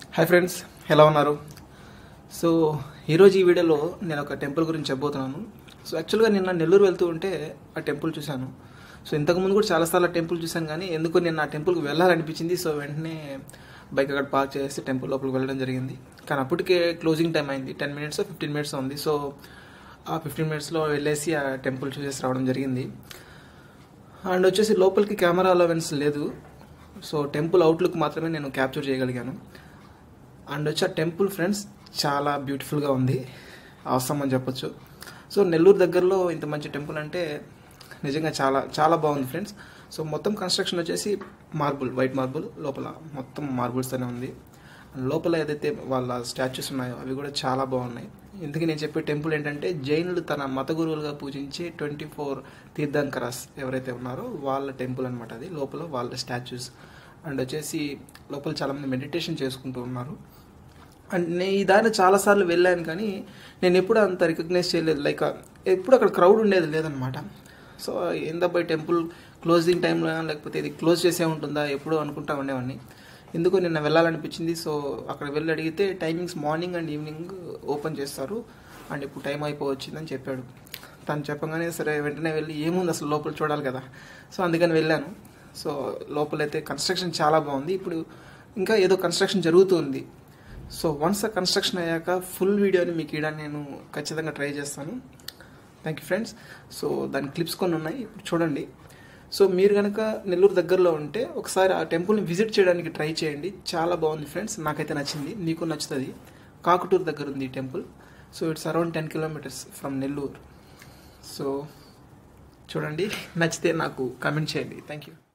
Hi friends, ఎలా ఉన్నారు? So ఈరోజు ఈ వీడియోలో నేను ఒక టెంపుల్ గురించి చెప్పబోతున్నాను. సో యాక్చువల్గా నిన్న నెల్లూరు వెళ్తూ ఉంటే ఆ టెంపుల్ చూశాను. సో ఇంతకుముందు కూడా చాలాసార్లు టెంపుల్ చూశాను, కానీ ఎందుకో నేను ఆ టెంపుల్కి వెళ్ళాలనిపించింది. సో వెంటనే బైక్ అక్కడ పార్క్ చేసి టెంపుల్ లోపలికి వెళ్ళడం జరిగింది. కానీ అప్పటికే క్లోజింగ్ టైం అయింది, 10 minutes 15 minutes ఉంది. సో ఆ 15 minutesలో వెళ్ళేసి ఆ టెంపుల్ చూసేసి రావడం జరిగింది. అండ్ వచ్చేసి లోపలికి కెమెరా అలవెన్స్ లేదు. సో టెంపుల్ అవుట్లుక్ మాత్రమే నేను క్యాప్చర్ చేయగలిగాను. అండ్ వచ్చి ఆ టెంపుల్ ఫ్రెండ్స్ చాలా బ్యూటిఫుల్గా ఉంది, అవసరం అని చెప్పొచ్చు. సో నెల్లూరు దగ్గరలో ఇంత మంచి టెంపుల్ అంటే నిజంగా చాలా చాలా బాగుంది ఫ్రెండ్స్. సో మొత్తం కన్స్ట్రక్షన్ వచ్చేసి మార్బుల్, వైట్ మార్బుల్, లోపల మొత్తం మార్బుల్స్తోనే ఉంది. లోపల ఏదైతే వాళ్ళ స్టాచ్యూస్ ఉన్నాయో అవి కూడా చాలా బాగున్నాయి. ఇందుకే నేను చెప్పే టెంపుల్ ఏంటంటే జైనులు తన మత గురువులుగా పూజించే 24 తీర్థంకరాస్ ఎవరైతే ఉన్నారో వాళ్ళ టెంపుల్ అనమాట. అది లోపల వాళ్ళ స్టాచ్యూస్. అండ్ వచ్చేసి లోపల చాలామంది మెడిటేషన్ చేసుకుంటూ ఉన్నారు. అండ్ నేను ఈ దారిలో చాలాసార్లు వెళ్ళాను, కానీ నేను ఎప్పుడు అంత రికగ్నైజ్ చేయలేదు. లైక్ ఎప్పుడు అక్కడ క్రౌడ్ ఉండేది లేదనమాట. సో ఏందబ్బా టెంపుల్ క్లోజింగ్ టైంలో లేకపోతే ఇది క్లోజ్ చేసే ఉంటుందా ఎప్పుడో అనుకుంటా ఉండేవాడిని. ఎందుకో నిన్న వెళ్ళాలనిపించింది. సో అక్కడ వెళ్ళి అడిగితే timings morning and evening open చేస్తారు, అండ్ ఇప్పుడు టైం అయిపోవచ్చిందని చెప్పాడు. తను చెప్పగానే సరే వెంటనే వెళ్ళి ఏముంది అసలు లోపల చూడాలి కదా, సో అందుకని వెళ్ళాను. సో లోపలైతే కన్స్ట్రక్షన్ చాలా బాగుంది. ఇప్పుడు ఇంకా ఏదో కన్స్ట్రక్షన్ జరుగుతుంది. సో వన్స్ ఆ కన్స్ట్రక్షన్ అయ్యాక ఫుల్ వీడియోని మీకు ఇవ్వడానికి నేను ఖచ్చితంగా ట్రై చేస్తాను. Thank you friends. సో దాని క్లిప్స్ కొన్ని ఉన్నాయి, ఇప్పుడు చూడండి. సో మీరు కనుక నెల్లూరు దగ్గరలో ఉంటే ఒకసారి ఆ టెంపుల్ని విజిట్ చేయడానికి ట్రై చేయండి. చాలా బాగుంది ఫ్రెండ్స్, నాకైతే నచ్చింది, మీకు నచ్చుతుంది. కాకుటూరు దగ్గర ఉంది ఈ temple. So it's around 10 kilometers from Nellore. So చూడండి, నచ్చితే నాకు కామెంట్ చేయండి. Thank you.